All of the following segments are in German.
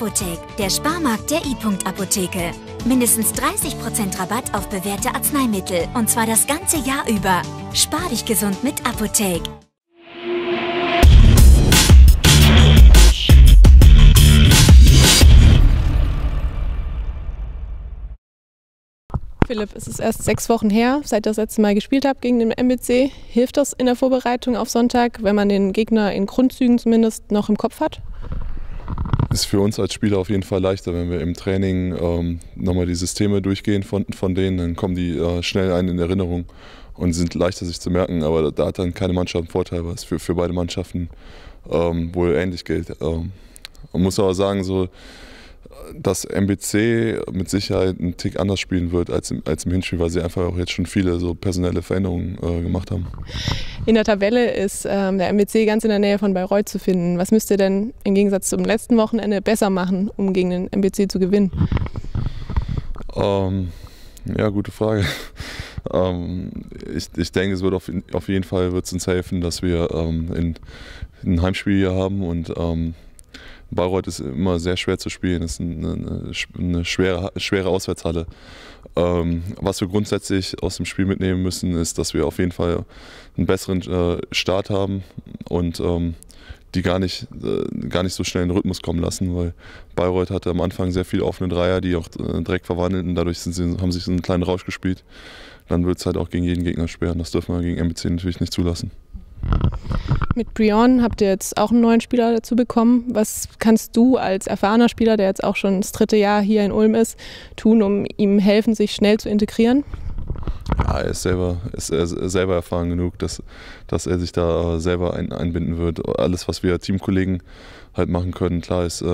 Apotheke, der Sparmarkt der i-Punkt-Apotheke. Mindestens 30% Rabatt auf bewährte Arzneimittel und zwar das ganze Jahr über. Spar dich gesund mit Apotheke. Philipp, es ist erst 6 Wochen her, seit ihr das letzte Mal gespielt habt gegen den MBC. Hilft das in der Vorbereitung auf Sonntag, wenn man den Gegner in Grundzügen zumindest noch im Kopf hat? Ist für uns als Spieler auf jeden Fall leichter, wenn wir im Training nochmal die Systeme durchgehen von denen, dann kommen die schnell ein in Erinnerung und sind leichter sich zu merken, aber da hat dann keine Mannschaft einen Vorteil, was für beide Mannschaften wohl ähnlich gilt. Man muss aber sagen, so, dass MBC mit Sicherheit einen Tick anders spielen wird als im Hinspiel, weil sie einfach auch jetzt schon viele so personelle Veränderungen gemacht haben. In der Tabelle ist der MBC ganz in der Nähe von Bayreuth zu finden. Was müsst ihr denn im Gegensatz zum letzten Wochenende besser machen, um gegen den MBC zu gewinnen? Ja, gute Frage. Ich denke, es wird auf jeden Fall wird's uns helfen, dass wir ein Heimspiel hier haben und Bayreuth ist immer sehr schwer zu spielen, es ist eine schwere Auswärtshalle. Was wir grundsätzlich aus dem Spiel mitnehmen müssen, ist, dass wir auf jeden Fall einen besseren Start haben und die gar nicht so schnell in den Rhythmus kommen lassen, weil Bayreuth hatte am Anfang sehr viele offene Dreier, die auch direkt verwandelten, dadurch haben sich so einen kleinen Rausch gespielt. Dann wird es halt auch gegen jeden Gegner schwer und das dürfen wir gegen MBC natürlich nicht zulassen. Mit Brion habt ihr jetzt auch einen neuen Spieler dazu bekommen. Was kannst du als erfahrener Spieler, der jetzt auch schon das 3. Jahr hier in Ulm ist, tun, um ihm helfen, sich schnell zu integrieren? Ja, er ist selber erfahren genug, dass er sich da selber einbinden wird. Alles, was wir Teamkollegen halt machen können, klar ist,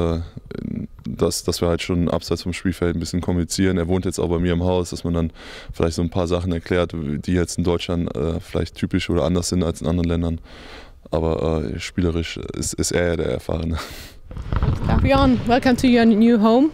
dass wir halt schon abseits vom Spielfeld ein bisschen kommunizieren. Er wohnt jetzt auch bei mir im Haus, dass man dann vielleicht so ein paar Sachen erklärt, die jetzt in Deutschland vielleicht typisch oder anders sind als in anderen Ländern. Aber spielerisch ist er ja der Erfahrene. Brion, welcome to your new home.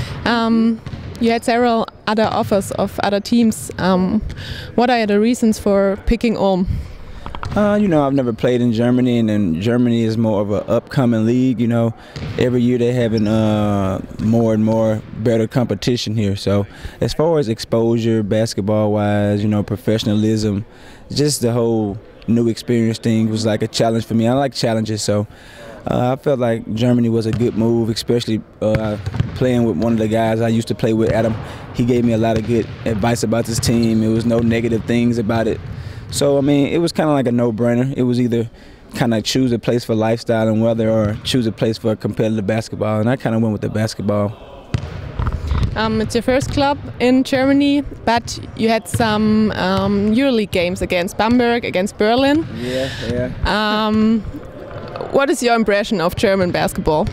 You had several other offers of other teams. What are the reasons for picking Ulm? You know, I've never played in Germany, and then Germany is more of an upcoming league. You know, every year they're having more and more better competition here. So, as far as exposure, basketball-wise, you know, professionalism, just the whole new experience thing was like a challenge for me. I like challenges, so I felt like Germany was a good move, especially playing with one of the guys I used to play with, Adam. He gave me a lot of good advice about this team. It was no negative things about it. So, I mean, it was kind of like a no-brainer. It was either kind of choose a place for lifestyle and weather or choose a place for competitive basketball, and I kind of went with the basketball. It's your first club in Germany, but you had some EuroLeague games against Bamberg, against Berlin. Yeah. What is your impression of German basketball?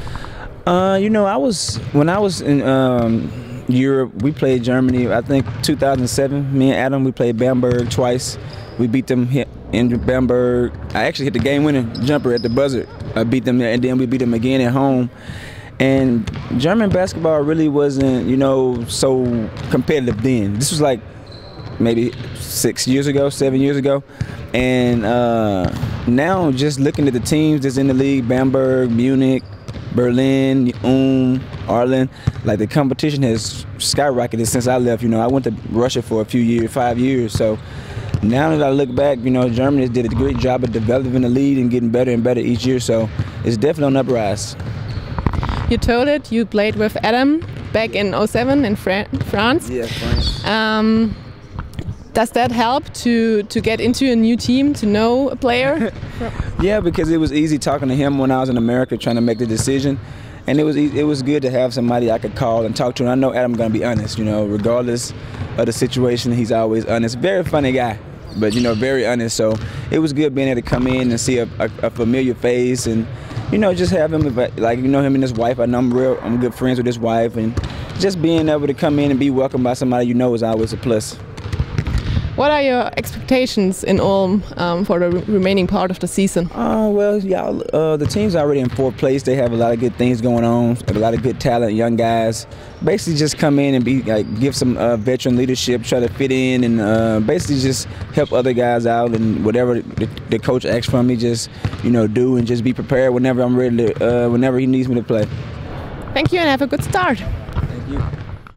You know, when I was in Europe, we played Germany, I think 2007. Me and Adam, we played Bamberg twice. We beat them in Bamberg. I actually hit the game-winning jumper at the buzzer. I beat them there, and then we beat them again at home. And German basketball really wasn't, you know, so competitive then. This was like maybe 7 years ago. And now just looking at the teams that's in the league, Bamberg, Munich, Berlin, Ulm, Arlen, like the competition has skyrocketed since I left. You know, I went to Russia for a few years, 5 years. So now that I look back, you know, Germany did a great job of developing the league and getting better and better each year. So it's definitely on the uprise. You told it, you played with Adam back in 2007 in France. Yeah, France. Does that help to get into a new team, to know a player? Yeah, because it was easy talking to him when I was in America trying to make the decision. And it was good to have somebody I could call and talk to. And I know Adam's going to be honest, you know, regardless of the situation, he's always honest. Very funny guy, but, you know, very honest. So it was good being able to come in and see a familiar face and, you know, just have him, like, you know, him and his wife. I know I'm good friends with his wife. And just being able to come in and be welcomed by somebody you know is always a plus. What are your expectations in Ulm for the remaining part of the season? Well, yeah, the team's already in 4th place. They have a lot of good things going on, a lot of good talent, young guys. Basically just come in and give some veteran leadership, try to fit in and basically just help other guys out and whatever the coach asks from me, just, you know, do and just be prepared whenever I'm ready to, whenever he needs me to play. Thank you and have a good start. Thank you.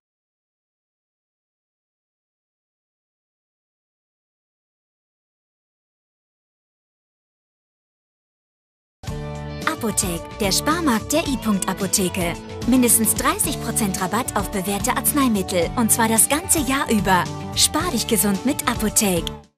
Apotheke, der Sparmarkt der i-Punkt-Apotheke. Mindestens 30% Rabatt auf bewährte Arzneimittel und zwar das ganze Jahr über. Spar dich gesund mit Apotheke.